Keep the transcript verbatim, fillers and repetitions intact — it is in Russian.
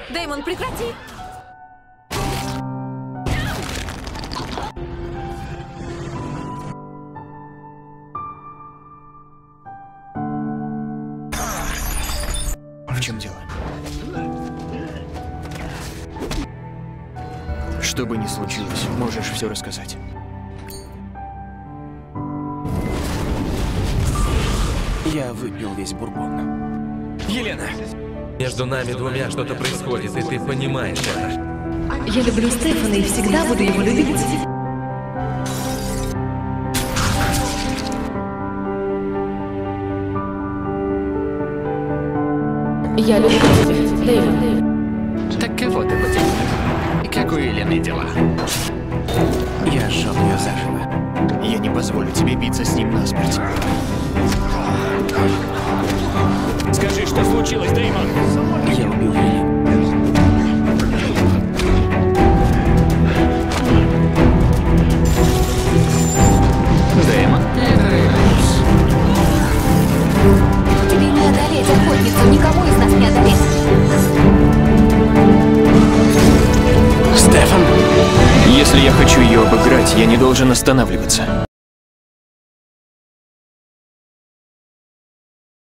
Дэймон, прекрати! В чем дело? Что бы ни случилось, можешь все рассказать. Я выпил весь бурбон. Елена! Между нами двумя что-то происходит, и ты понимаешь это. Я люблю Стефана и всегда буду его любить. Я люблю тебя, Дэймон. Так кого ты потерял? И как у Елены дела? Я сжег ее заживо. Я не позволю тебе биться с ним насмерть. Скажи, что случилось, Дэймон? Я убил Елену. Дэймон? Тебе не одолеть охотницу, никому из нас не одолеть. Стефан! Если я хочу ее обыграть, я не должен останавливаться.